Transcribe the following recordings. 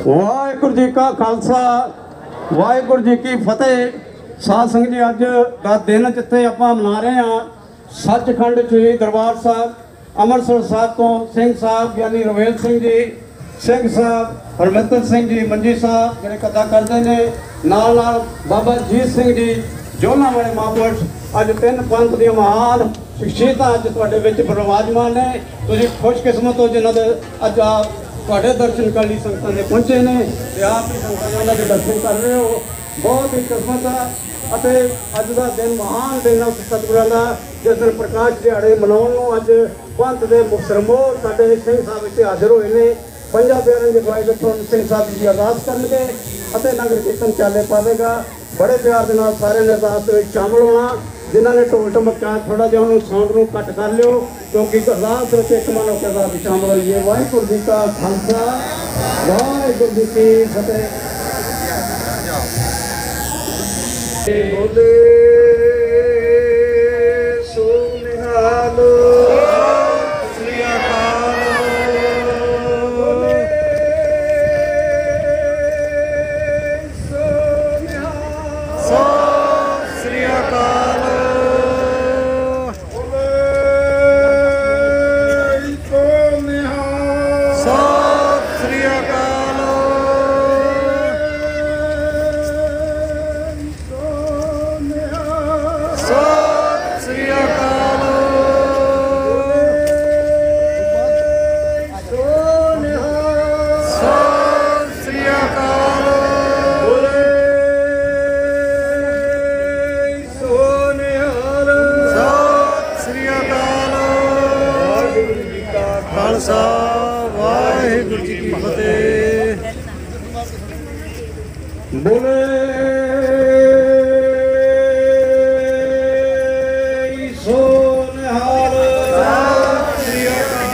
ਵਾਹਿਗੁਰੂ ਜੀ ਕਾ ਖਾਲਸਾ ਵਾਹਿਗੁਰੂ ਜੀ ਕੀ ਫਤਿਹ। ਸਾਧ ਸੰਗਤ ਜੀ, ਅੱਜ ਦਾ ਦਿਨ ਜਿੱਥੇ ਆਪਾਂ ਮਨਾ ਰਹੇ ਹਾਂ ਸੱਚਖੰਡ ਸ੍ਰੀ ਦਰਬਾਰ ਸਾਹਿਬ ਅੰਮ੍ਰਿਤਸਰ ਸਾਹਿਬ ਤੋਂ ਸਿੰਘ ਸਾਹਿਬ ਗਿਆਨੀ ਰਵੇਲ ਸਿੰਘ ਜੀ, ਸਿੰਘ ਸਾਹਿਬ ਹਰਮਿੰਦਰ ਸਿੰਘ ਜੀ ਮੰਜੀ ਸਾਹਿਬ ਜਿਹੜੇ ਕਥਾ ਕਰਦੇ ਨੇ, ਨਾਲ ਨਾਲ ਬਾਬਾ ਜੀਤ ਸਿੰਘ ਜੀ ਜੋਨਾਂ ਵਾਲੇ ਮਹਾਂਪੁਰਸ਼, ਅੱਜ ਤਿੰਨ ਪੰਥ ਦੀਆਂ ਮਹਾਨ ਸ਼ਖਸੀਅਤਾਂ ਅੱਜ ਤੁਹਾਡੇ ਵਿੱਚ ਬਿਰਾਜਮਾਨ ਨੇ। ਤੁਸੀਂ ਖੁਸ਼ਕਿਸਮਤ ਹੋ ਜਿਨ੍ਹਾਂ ਦੇ ਅੱਜ ਆਪ ਤੁਹਾਡੇ ਦਰਸ਼ਨ ਕਰਨ ਲਈ ਸੰਗਤਾਂ ਦੇ ਪਹੁੰਚੇ ਨੇ ਤੇ ਆਪ ਹੀ ਸੰਗਤਾਂ ਦੇ ਦਰਸ਼ਨ ਕਰ ਰਹੇ ਹੋ। ਬਹੁਤ ਹੀ ਕਿਸਮਤ ਆ ਅਤੇ ਅੱਜ ਦਾ ਦਿਨ ਮਹਾਨ ਦਿਨ ਉਸ ਸਤਿਗੁਰਾਂ ਦਾ ਜਿਸ ਦਿਨ ਪ੍ਰਕਾਸ਼ ਦਿਹਾੜੇ ਮਨਾਉਣ ਨੂੰ ਅੱਜ ਪੰਥ ਦੇ ਮੁਖਰਮੋ ਸਾਡੇ ਸਿੰਘ ਸਾਹਿਬ ਇੱਥੇ ਹਾਜ਼ਰ ਹੋਏ ਨੇ। ਪੰਜਾਂ ਪਿਆਰਿਆਂ ਦੀ ਅਗਵਾਈ ਵਿੱਚ ਸਿੰਘ ਸਾਹਿਬ ਜੀ ਅਰਦਾਸ ਕਰਨਗੇ ਅਤੇ ਨਗਰ ਕੀਰਤਨ ਚਾਲੇ ਪਾਵੇਗਾ। ਬੜੇ ਪਿਆਰ ਦੇ ਨਾਲ ਸਾਰਿਆਂ ਨੇ ਅਰਦਾਸ ਦੇ ਵਿੱਚ ਸ਼ਾਮਲ ਹੋਣਾ। ਜਿਨ੍ਹਾਂ ਨੇ ਢੋਲ ਢਮਕਾ ਥੋੜਾ ਜਿਹਾ ਉਹਨੂੰ ਸਾਊਂਡ ਨੂੰ ਘੱਟ ਕਰ ਲਿਓ ਕਿਉਂਕਿ ਅਰਦਾਸ ਵਿੱਚ ਇੱਕ ਮਨ ਹੋ ਕੇ ਅਰਦਾਸ ਵਿੱਚ ਸ਼ਾਮਲ ਹੋਈਏ। ਵਾਹਿਗੁਰੂ ਜੀ ਕਾ ਖਾਲਸਾ ਵਾਹਿਗੁਰੂ ਜੀ ਕੀ ਫਤਿਹ। ਬੋਲੇ ਸੋ ਨਿਹਾਲ ਸ੍ਰੀ ਅਕਾਲ, ਬੋਲੇ ਸੋ ਨਿਹਾਲ ਸਤਿ ਸ੍ਰੀ ਅਕਾਲ, ਬੋਲੇ ਸੋ ਨਿਹਾਲ ਸਤਿ ਸ੍ਰੀ ਅਕਾਲ, ਸਤਿ ਸ੍ਰੀ ਅਕਾਲ, ਸੋ ਨਿਹਾਲ ਸਤਿ ਸ੍ਰੀ ਅਕਾਲ, ਬੋਲੇ ਸੋ ਨਿਹਾਲ ਸਤਿ ਸ੍ਰੀ ਅਕਾਲ। ਵਾਹਿਗੁਰੂ ਜੀ ਕਾ ਖਾਲਸਾ ਵਾਹਿਗੁਰੂ ਜੀ ਕੀ ਫਤਿਹ। ਬੋਲੇ ਸੋ ਨਿਹਾਲ ਸਤਿ ਸ੍ਰੀ ਅਕਾਲ।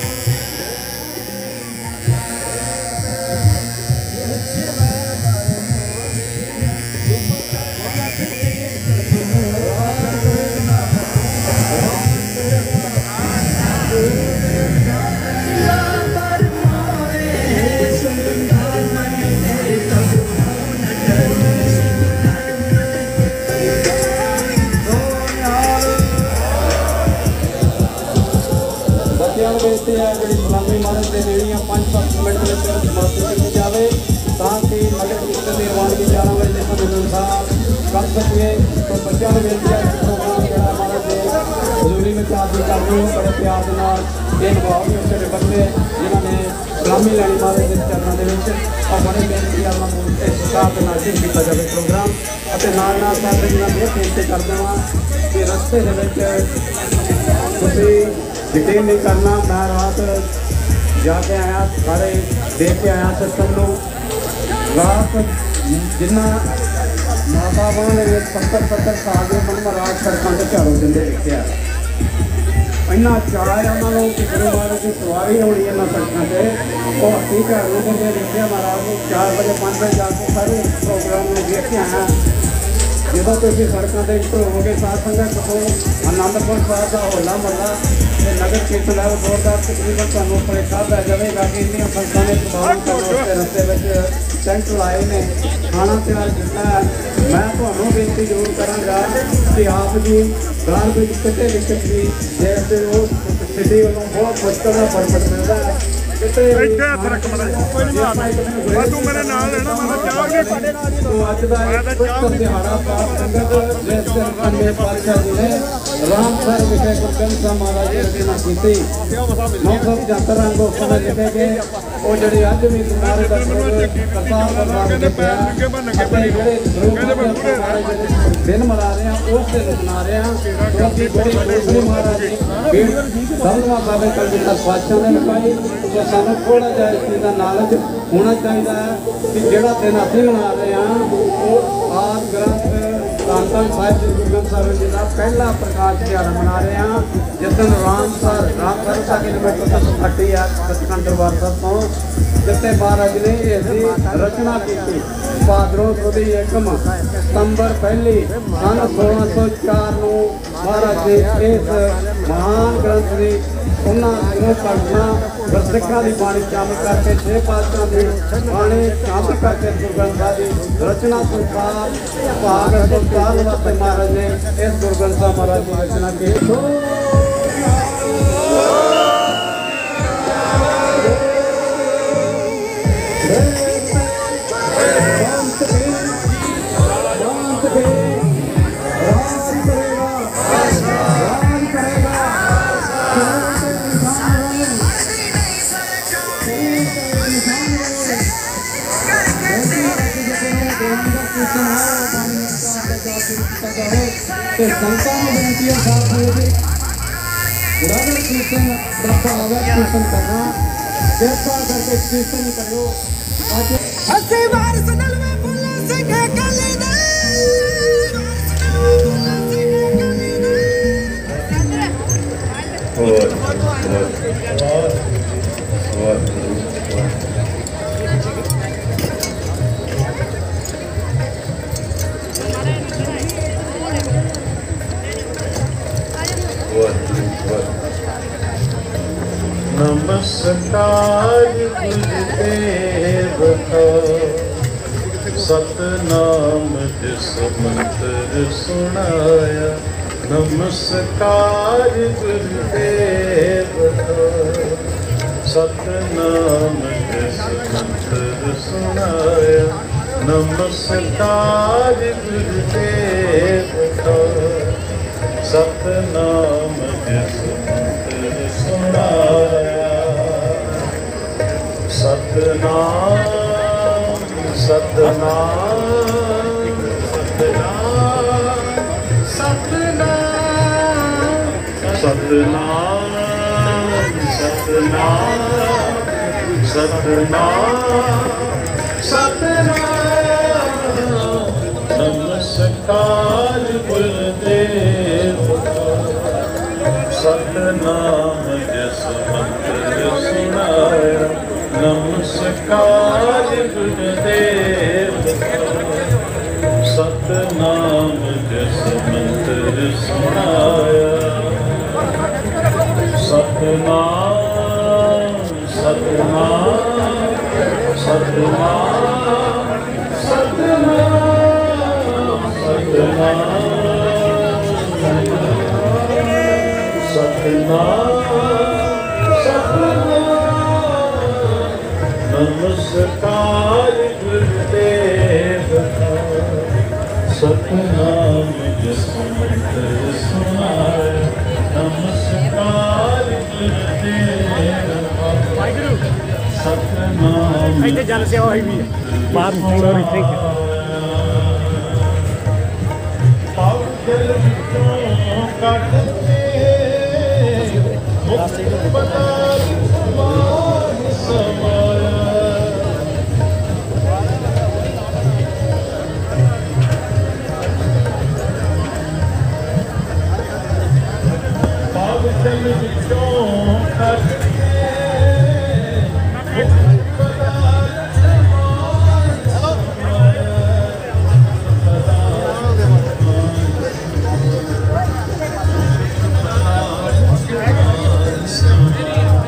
ਬੱਚਿਆਂ ਨੂੰ ਬੇਨਤੀ ਹੈ ਜਿਹੜੀ ਸਲਾਮੀ ਮਾਰਨ ਦੇ ਨੇੜੀਆਂ 5-7 ਮਿੰਟ ਵਿੱਚ ਸਮਾਪਤੀ ਕੀਤੀ ਜਾਵੇ ਤਾਂ ਕਿ ਨਗਰ ਕੀਰਤਨ ਦੀ ਰਵਾਨਗੀ 11 ਵਜੇ ਦੇ ਸਮੇਂ ਅਨੁਸਾਰ ਕਰ ਸਕੀਏ। ਤਾਂ ਬੱਚਿਆਂ ਨੂੰ ਬੇਨਤੀ ਹੈ ਕਿ ਪ੍ਰੋਗਰਾਮ ਜਿਹੜਾ ਮਹਾਰਾਜ ਦੇ ਹਜ਼ੂਰੀ ਵਿੱਚ ਆਦਿ ਕਰਦੇ ਹੋ ਬੜੇ ਪਿਆਰ ਦੇ ਨਾਲ ਇਹ ਨਿਭਾਓ ਜਿਹੜੇ ਬੱਚੇ ਜਿਨ੍ਹਾਂ ਨੇ ਸਲਾਮੀ ਲੈਣੀ ਮਹਾਰਾਜ ਦੇ ਚਰਨਾਂ ਦੇ ਵਿੱਚ ਔਰ ਬੜੇ ਬੇਨਤੀ ਆ ਉਹਨਾਂ ਨੂੰ ਇਸ ਹਿਸਾਬ ਦੇ ਨਾਲ ਸ਼ੁਰੂ ਕੀਤਾ ਜਾਵੇ ਪ੍ਰੋਗਰਾਮ। ਅਤੇ ਨਾਲ ਨਾਲ ਸਾਡੇ ਜਿਹਨਾਂ ਇਹ ਬੇਨਤੀ ਕਰਦਾ ਹਾਂ ਕਿ ਰਸਤੇ ਦੇ ਵਿੱਚ ਤੁਸੀਂ ਯਕੀਨ ਨਹੀਂ ਕਰਨਾ, ਮੈਂ ਰਾਤ ਜਾ ਕੇ ਆਇਆ ਸਾਰੇ ਦੇਖ ਕੇ ਆਇਆ ਸਿਸਟਮ ਨੂੰ। ਰਾਤ ਜਿੰਨਾ ਮਾਤਾਵਾਂ ਨੇ 70-70 ਸਾਲ ਦੇ ਮਨ ਰਾਤ ਸੜਕਾਂ ਤੇ ਝਾੜੂ ਦਿੰਦੇ ਦੇਖਿਆ। ਇੰਨਾ ਚਾਅ ਹੈ ਉਹਨਾਂ ਨੂੰ ਕਿ ਗੁਰੂ ਮਹਾਰਾਜ ਦੀ ਸਵਾਰੀ ਹੋਣੀ ਇਹਨਾਂ ਸੜਕਾਂ ਤੇ ਉਹ ਹੱਥੀਂ ਝਾੜੂ ਦਿੰਦੇ ਦੇਖਿਆ। ਮਹਾਰਾਜ ਨੂੰ 4 ਵਜੇ 5 ਵਜੇ ਜਾ ਕੇ ਸਾਰੇ ਪ੍ਰੋਗਰਾਮ ਨੂੰ ਦੇਖ ਕੇ ਆਇਆ। ਜਦੋਂ ਤੁਸੀਂ ਸੜਕਾਂ ਤੇ ਇੰਟਰ ਹੋਵੋਗੇ ਸਾਧ ਸੰਗਤ ਤੋਂ ਆਨੰਦਪੁਰ ਸਾਹਿਬ ਦਾ ਹੋਲਾ ਮਹੱਲਾ ਤੇ ਨਗਰ ਕੀਰਤਨ ਹੈ ਜ਼ੋਰਦਾਰ ਤਕਰੀਬਨ ਤੁਹਾਨੂੰ ਭੁਲੇਖਾ ਪੈ ਜਾਵੇਗਾ ਕਿ ਇੰਨੀਆਂ ਸੰਗਤਾਂ ਨੇ ਪ੍ਰਭਾਵ ਕਰਨ ਰਸਤੇ ਵਿੱਚ ਟੈਂਟ ਲਾਏ ਨੇ, ਖਾਣਾ ਤਿਆਰ ਕੀਤਾ ਹੈ। ਮੈਂ ਤੁਹਾਨੂੰ ਬੇਨਤੀ ਜ਼ਰੂਰ ਕਰਾਂਗਾ ਕਿ ਆਪ ਜੀ ਗਾਰ ਵਿੱਚ ਕਿਤੇ ਲਿਖਤ ਵੀ ਜੇ ਤੇ ਉਹ ਸਿੱਧੀ ਵੱਲੋਂ ਬਹੁਤ ਮੁਸ਼ਕਲ ਦਾ ਪਰਮਿਟ ਮਿਲਦਾ ਹੈ ਕਿਤੇ ਇੱਥੇ ਫਰਕ ਬੜਾ ਕੋਈ ਨਹੀਂ ਮਾਰਦਾ ਤੂੰ ਮੇਰੇ ਨਾਲ ਲੈਣਾ ਮੈਂ ਚਾਹ ਨਹੀਂ ਸਾਡੇ ਨਾਲ ਤੋਂ ਅੱਜ ਦਾ ਇੱਕ ਪੁੱਤਰ ਦਿਹਾੜਾ ਪ੍ਰਾਪਤ ਸੰਗਤ ਜਿਸ ਦਿਨ ਪੰਜਵੇਂ ਪਾਤਸ਼ਾਹ ਜੀ ਨੇ ਰਾਮਸਰ ਵਿਖੇ ਗੁਰਗੰਜ ਸਾਹਿਬ ਮਹਾਰਾਜ ਦੀ ਰਚਨਾ ਕੀਤੀ 975 ਰੰਗ ਉਸ ਸਮੇਂ ਲਿਖੇ ਗਏ। ਉਹ ਜਿਹੜੇ ਅੱਜ ਵੀ ਗੁਰਦਾਰੇ ਦਾ ਕਰਤਾਰ ਬਰਬਾਦ ਦੇ ਪਿਆ ਆਪਣੇ ਜਿਹੜੇ ਦਿਨ ਮਨਾ ਰਹੇ ਆ ਉਸ ਦਿਨ ਮਨਾ ਰਹੇ ਆ ਕਿਉਂਕਿ ਬੜੀ ਮੁਸਲਿਮ ਮਹਾਰਾਜ ਦੀ ਭੀੜ ਦਮਦਮਾ ਬਾਬੇ ਕਲਗੀਧਰ ਪਾਤਸ਼ਾਹ ਨੇ ਲਗਾਈ। तो सानू थोड़ा जिहा इस चीज़ का नॉलेज होना चाहिए कि जिहड़ा दिन असीं मना रहे हैं वो आदि ग्रंथ धन धन साहिब श्री गुरु ग्रंथ साहिब जी का पहला प्रकाश दिहाड़ा मना रहे हैं जिस दिन रामसर 1 किलोमीटर तक खट्टी है सचखंड दरबार साहब तो जिते महाराज ने इसकी रचना की। भादरों सुदी 1 सितंबर पहली सन 1604 महाराज ने इस महान ग्रंथ ने उन्होंने भगतां गुरसिखां की बाणी शामिल करके 6 पातशाह की बाणी शामिल करके गुरु ग्रंथ साहिब की रचना संसार भाग संसार वास्ते महाराज ने इस गुरु ग्रंथ साहिब महाराज की रचना की। संतां नूं बेनती है साथ में उड़ागढ़ कीर्तन का भाव है कीर्तन करना कृपा करके कीर्तन करो। अस्सी वारिस दल में बुल्ले सिंह कली दे नमस्कार गुरुदेव का सतनाम जिस मंत्र सुनाया। नमस्कार गुरुदेव का सतनाम जिस मंत्र सुनाया। नमस्कार गुरुदेव का सतनाम जिस मंत्र सुनाया। सतनाम सतनाम सतनाम सतनाम सतनाम सतनाम सतनाम। नमस्कार गुरुदेव सतनाम जिस मंत्र सुनाया। नमस्कार गुरुदेव सतनाम जिस मंत्र सुनाया। सतनाम सतनाम सतनाम सतनाम सतनाम सतनाम सतनाम। नमस्कार गुरुदेव का सतनाम जिस मंत्र सुनाया। नमस्कार गुरुदेव का सतनाम जल सेवा हुई भी है बाहर सतनाम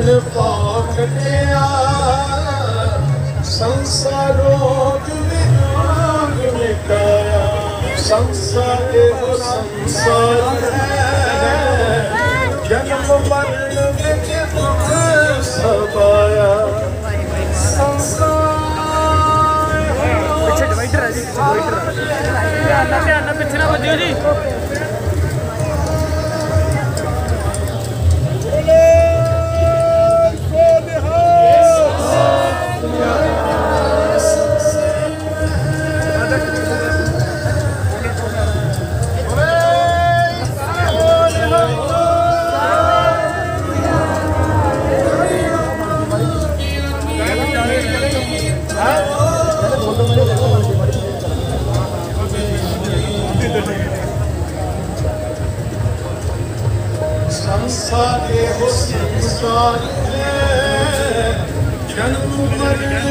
ਮਰਨ ਪਾਖਟਿਆ ਸੰਸਾਰੋਂ ਵਿਰਾਗ ਮਿਟਾਇਆ ਸੰਸਾਰ ਇਹੋ ਸੰਸਾਰ ਹੈ ਜਨਮ ਮਰਨ ਵਿੱਚ ਦੁੱਖ ਸਬਾਇਆ ਪਿੱਛੇ ਡਿਵਾਈਡਰ ਹੈ ਜੀ, ਧਿਆਨ ਨਾਲ ਪਿੱਛੇ ਨਾ ਵੱਜਿਓ ਜੀ। संसार हो संसार जन्म मरण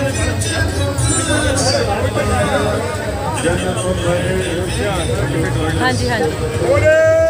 जन्म मरण हाँ जी हाँ जी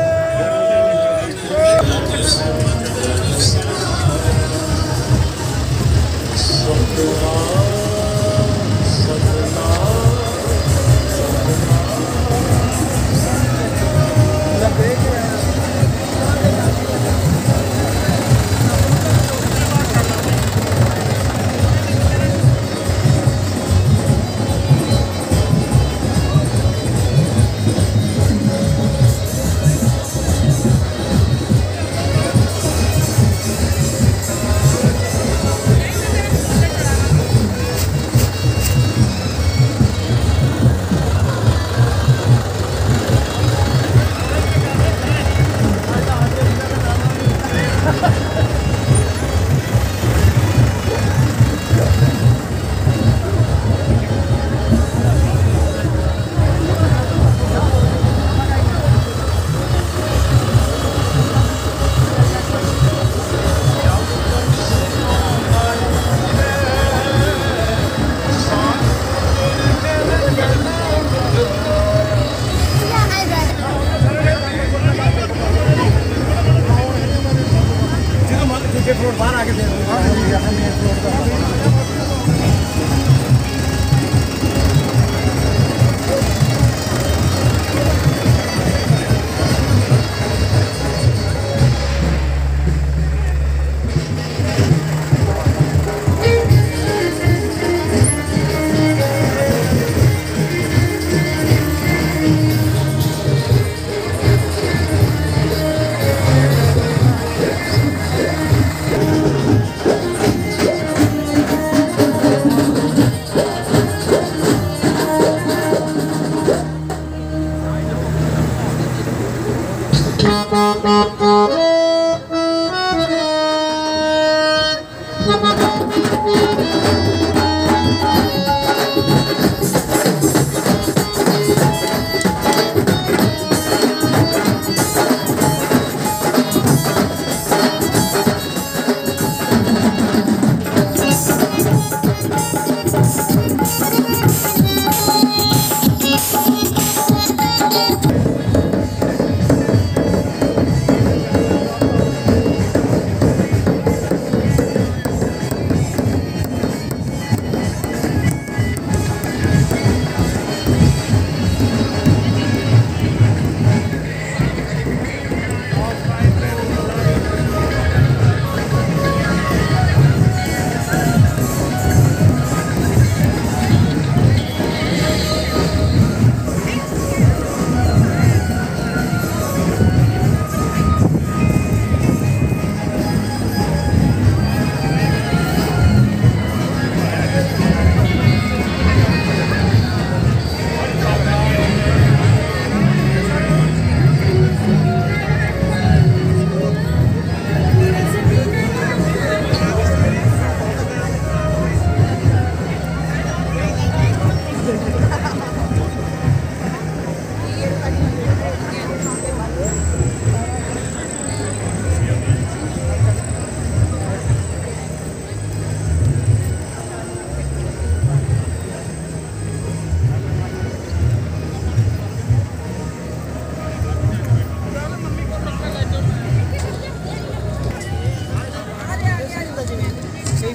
बाहर आके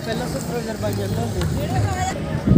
ਪਹਿਲਾਂ ਸੁਪਰਵਾਈਜ਼ਰ ਭਾਈ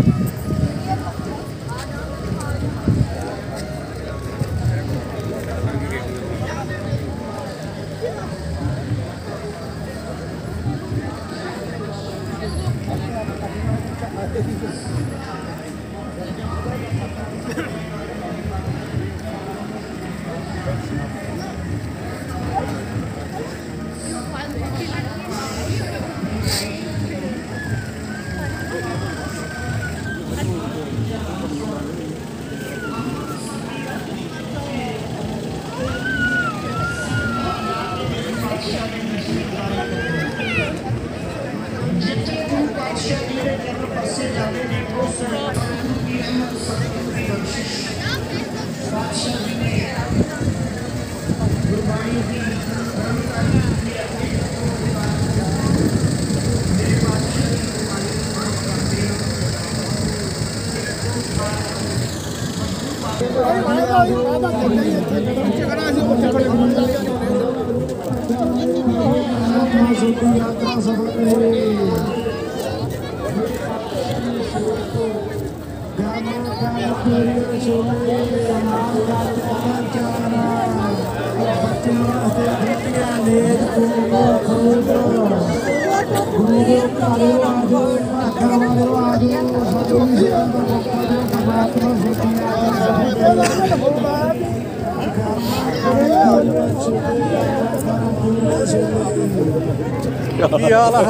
ਕੀ ਹਾਲ ਹੈ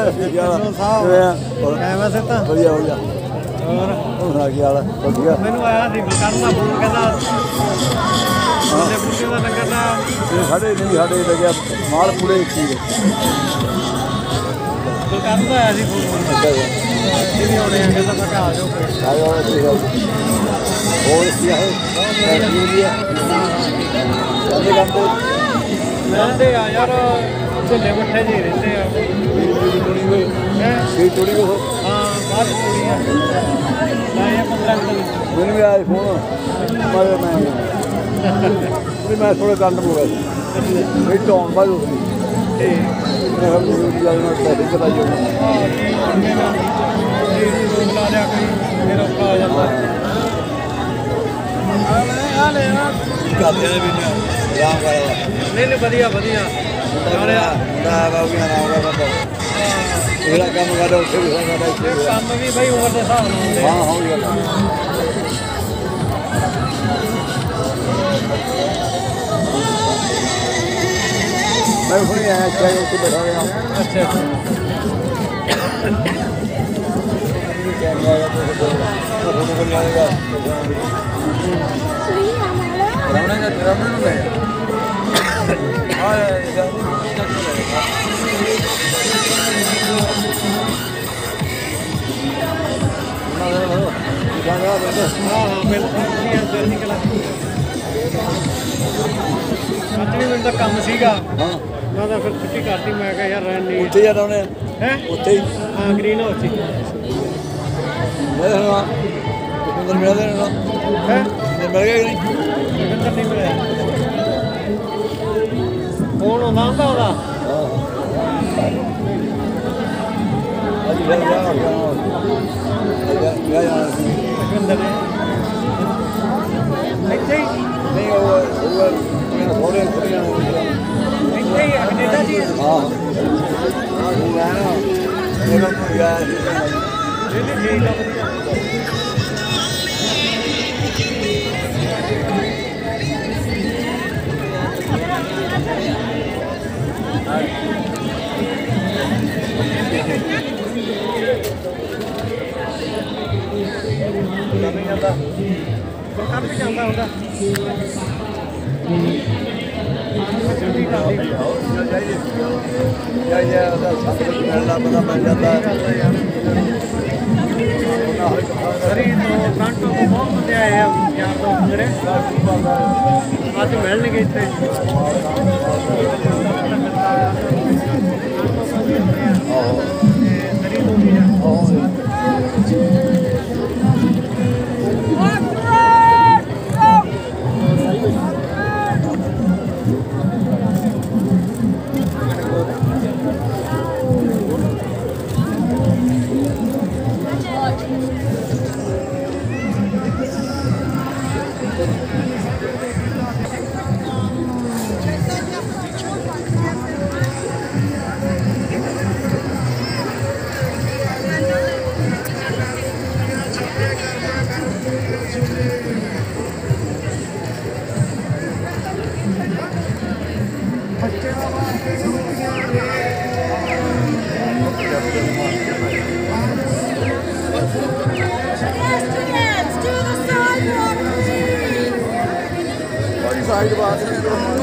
ਐਵੇਂ ਸਿੱਧਾ ਵਧੀਆ ਵਧੀਆ ਹੋਰ ਹੋਣਾ ਕੀ ਹਾਲ ਹੈ ਵਧੀਆ ਮੈਨੂੰ ਆਇਆ ਸੀ ਕਰਨ ਦਾ ਫੋਨ ਕਹਿੰਦਾ ਉਹਦੇ ਬੁੱਢੇ ਦਾ ਲੰਗਰ ਦਾ ਇਹ ਸਾਡੇ ਲੱਗਿਆ ਮਾਲ ਪੂਰੇ ਕੀ ਕਰਨ ਦਾ ਆਇਆ ਸੀ ਫੋਨ ਇਹ ਵੀ ਆਉਣੇ ਆ ਕਹਿੰਦਾ ਮੈਂ ਕਿਹਾ ਆ ਜਾਓ ਆਇਆ ਠੀਕ ਹੈ ਹੋਰ ਕੀ ਹੈ ਕੀ ਹੈ ਸਾਡੇ ਕੰਮ ਰਹਿੰਦੇ ਆ ਯਾਰ ਢਿੱਲੇ ਮੱਠੇ ਜੀ ਰਹਿੰਦੇ ਆ ਇਹ ਤੋੜੀ ਕੋ ਹਾਂ ਬਾਹਰ ਕੁੜੀਆਂ ਲਾਇਆ 15 ਮਿੰਟ ਮੈਨੂੰ ਵੀ ਆਇਆ ਫੋਨ ਮੈਂ ਥੋੜਾ ਕੰਮ ਹੋ ਗਿਆ ਇਹ ਤੋਂ ਬਾਅਦ ਹੋ ਗਈ ਮੈਂ ਹਮ ਨੂੰ ਜਾਣਾ ਪੈਸੇ ਚਲਾ ਜਾਓ ਲਾ ਲਿਆ ਕੋਈ ਫਿਰ ਔਖਾ ਹੋ ਜਾਂਦਾ ਆ ਲੈ ਕਰਦੇ ਨੇ ਵੀ ਆਰਾਮ ਕਰਦਾ ਨਹੀਂ ਵਧੀਆ ਵਧੀਆ ਦਾ ਬਾਬੂ ਨਾਮ ਦਾ ਬੰਦਾ ਜਿਹੜਾ ਕੰਮ ਕਰਦਾ ਉੱਥੇ ਵੀ ਸਾਡਾ ਇੱਥੇ ਇਹ ਕੰਮ ਵੀ ਬਈ ਉਮਰ ਦੇ ਹਿਸਾਬ ਨਾਲ ਹੁੰਦੇ ਆ ਹਾਂ ਹੋ ਗਿਆ ਮੈਂ ਹੁਣੇ ਆਇਆ ਚਾਹੇ ਉੱਥੇ ਬੈਠਾ ਹੋਇਆ ਅੱਛਾ ਕੈਮਰਾ ਦਾ ਫੋਟੋ ਕੋਲ ਆਏਗਾ ਰਾਵਣਾ ਨੂੰ ਲੈ ਅੱਜ ਵੀ ਮੈਨੂੰ ਤਾਂ ਕੰਮ ਸੀਗਾ ਮੈਂ ਤਾਂ ਫਿਰ ਛੁੱਟੀ ਕਰਤੀ ਮੈਂ ਕਿਹਾ ਯਾਰ ਰਹਿਣ ਨਹੀਂ ਉੱਥੇ ਜਾਣਾ ਉਹਨੇ ਹੈ ਉੱਥੇ ਹੀ ਹਾਂ ਗ੍ਰੀਨ ਹਾਊਸ ਸੀ ਮੈਂ ਹਾਂ ਕਿੰਦਰ ਮਿਲਿਆ ਦੇਣਾ ਹੈ ਮਿਲ ਗਿਆ ਕਿ ਨਹੀਂ ਕਿੰਦਰ ਨਹੀਂ ਮਿਲਿਆ ਫੋਨ ਆਉਂਦਾ ਹੁੰਦਾ ਉਹਦਾ ਅੱਜ ਗਿਆ ਕਿੰਦਰ ਨੇ ਇੱਥੇ ਹੀ ਨਹੀਂ ਉਹ ਥੋੜੇ ਥੋੜੀਆਂ ਇੱਥੇ ਹੀ ਆ ਕੈਨੇਡਾ ਜੀ ਹਾਂ ਹਾਂ ਇਹਨਾਂ ਨੂੰ ਯਾਰ ਨਹੀਂ ਠੀਕ ਆ ਵਧੀਆ ਨਹੀਂ ਜਾਂਦਾ ਕਰ ਵੀ ਜਾਂਦਾ ਹੁੰਦਾ ਛੁੱਟੀ ਕਰਦੀ ਯਾ ਉਹਦਾ ਸਭ ਕੁਝ ਮਿਲਣਾ ਪਤਾ ਮਿਲ ਜਾਂਦਾ ਸਰੀ ਤੋਂ ਫਰੰਟ ਤੋਂ ਬਹੁਤ ਬੰਦੇ ਆਏ ਆ ਯਾਰ ਦੋਸਤ ਮੇਰੇ ਅੱਜ ਮਿਲਣਗੇ ਇੱਥੇ ਸਰੀ ਤੋਂ ਵੀ ਵਾਈਟ ਬਾਤ